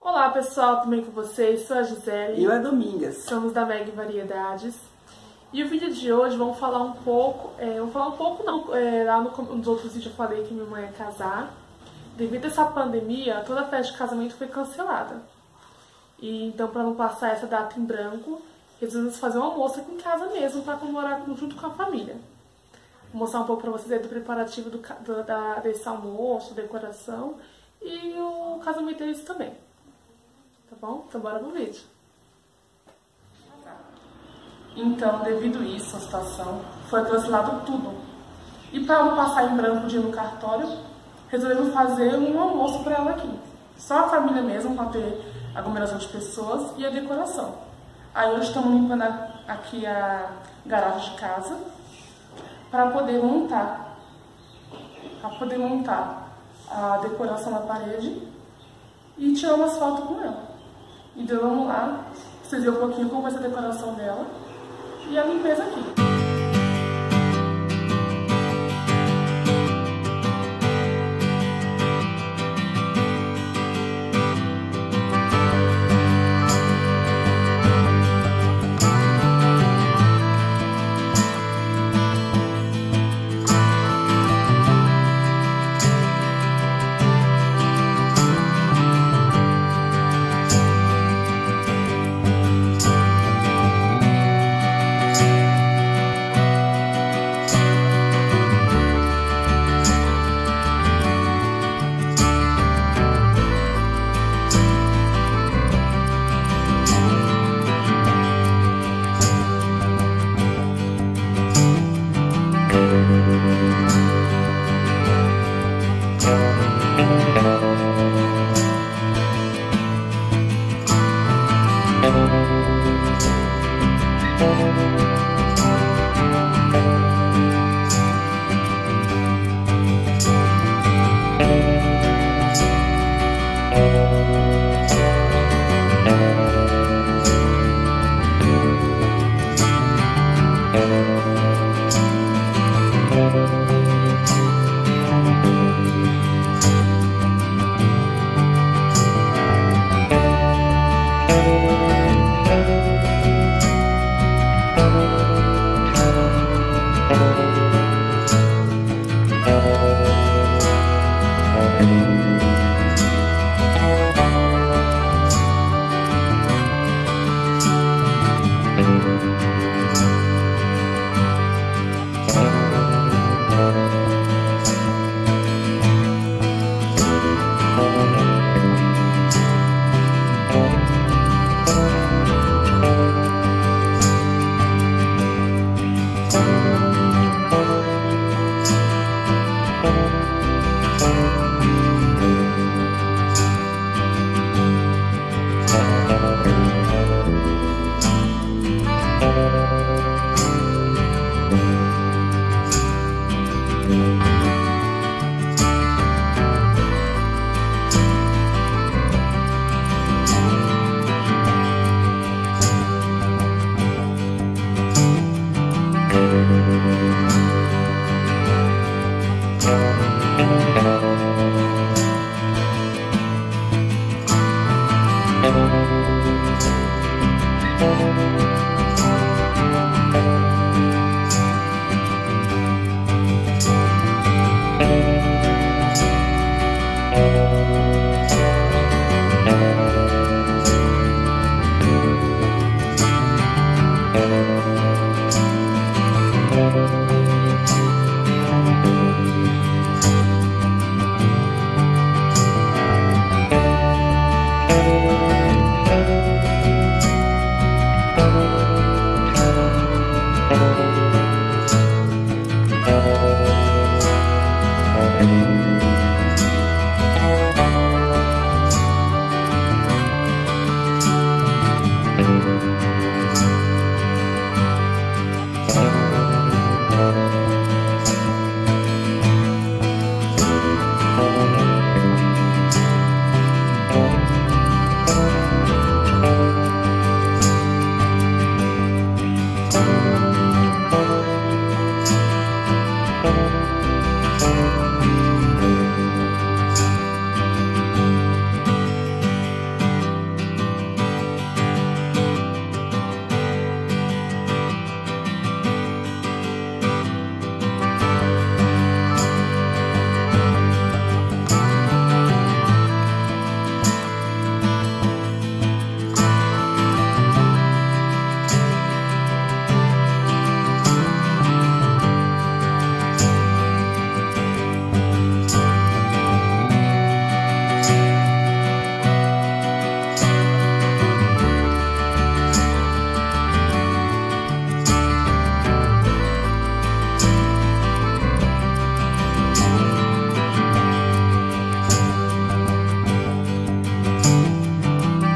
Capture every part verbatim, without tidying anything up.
Olá pessoal, tudo bem com vocês? Sou a Gisele. E eu, a Domingas. Somos da Meg Variedades. E o vídeo de hoje vamos falar um pouco, é, vamos falar um pouco não, é, lá no, nos outros vídeos eu falei que minha mãe ia casar. Devido a essa pandemia, toda a festa de casamento foi cancelada. E então, para não passar essa data em branco, resolvemos fazer um almoço aqui em casa mesmo, para comemorar junto com a família. Vou mostrar um pouco para vocês aí do preparativo do, do, da, desse almoço, decoração e o casamento deles também. Tá bom? Então bora pro vídeo. Então, devido a isso, a situação, foi cancelado tudo. E para não passar em branco o dia no cartório, resolvemos fazer um almoço para ela aqui. Só a família mesmo, para ter aglomeração de pessoas e a decoração. Aí hoje estamos limpando aqui a garagem de casa para poder montar, para poder montar a decoração na parede e tirar umas fotos com ela. Então vamos lá, vocês verem um pouquinho como vai ser a decoração dela e a limpeza aqui.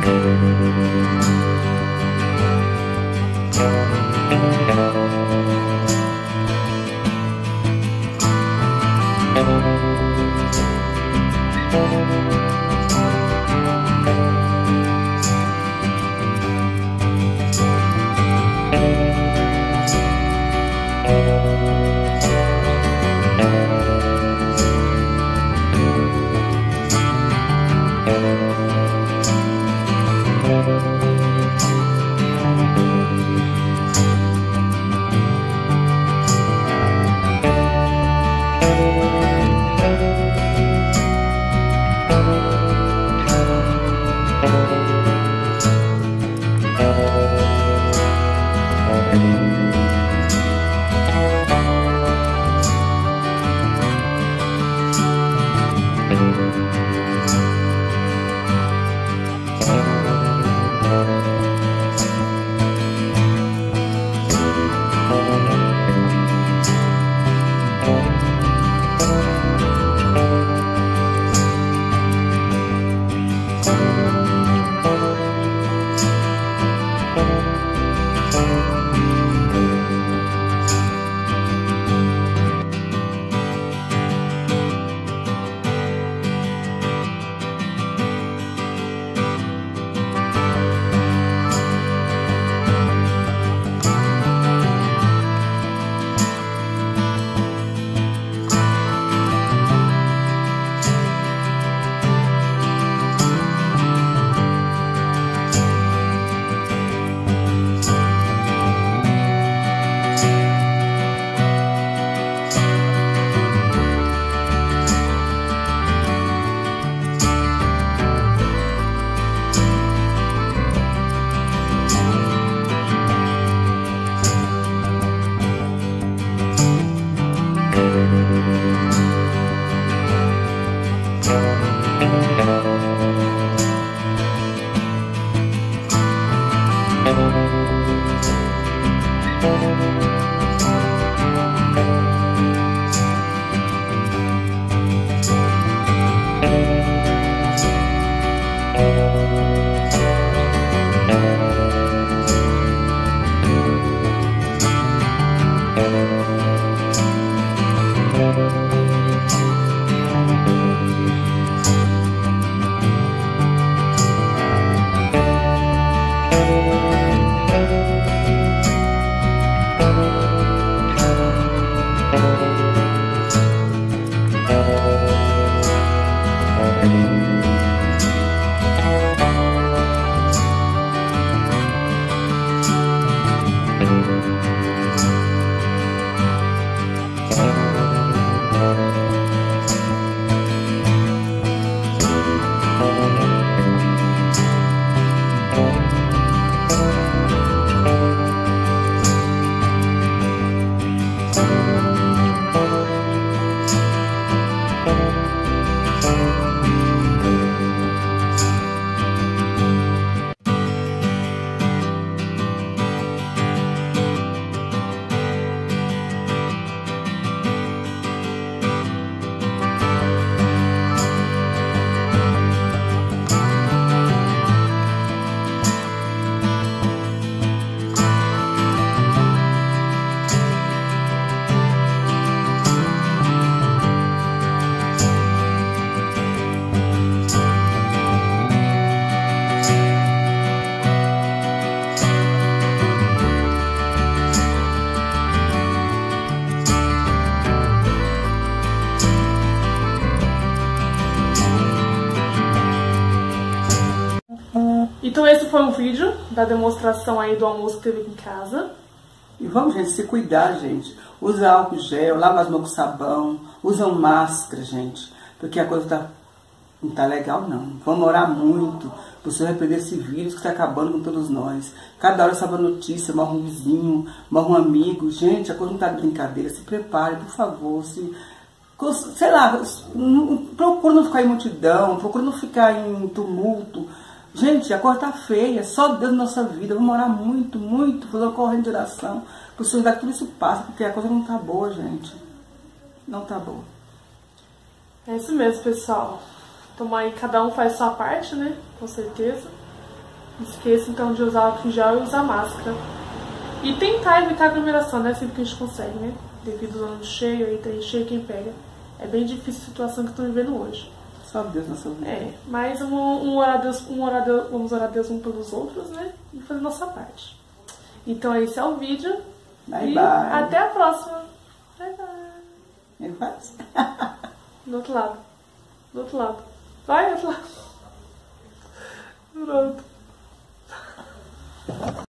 Então esse foi o vídeo da demonstração aí do almoço que teve aqui em casa. E vamos, gente, se cuidar, gente. Usa álcool gel, lava as mãos com sabão, usam máscara, gente. Porque a coisa tá, não tá legal, não. Vamos orar muito para o Senhor repreender esse vírus que está acabando com todos nós. Cada hora sabe a notícia, morre um vizinho, morre um amigo. Gente, a coisa não tá de brincadeira. Se prepare, por favor. Se, sei lá, procura não ficar em multidão, procura não ficar em tumulto. Gente, a coisa tá feia, só Deus na nossa vida. Vamos orar muito, muito, fazer uma corrente de oração, para o Senhor dar que tudo isso passe, porque a coisa não tá boa, gente. Não tá boa. É isso mesmo, pessoal. Então aí cada um faz sua parte, né? Com certeza. Não esqueça então de usar álcool em gel e usar máscara. E tentar evitar aglomeração, né? Sempre que a gente consegue, né? Devido ao ano cheio, aí tem cheio quem pega. É bem difícil a situação que estão vivendo hoje. Só Deus na sua vida. É, mas um, um orar a Deus, um orar a Deus, vamos orar a Deus um pelos outros, né? E fazer nossa parte. Então esse é o vídeo. Bye, e bye. Até a próxima. Bye, bye. Ele faz? Do outro lado. Do outro lado. Vai, do outro lado. Pronto.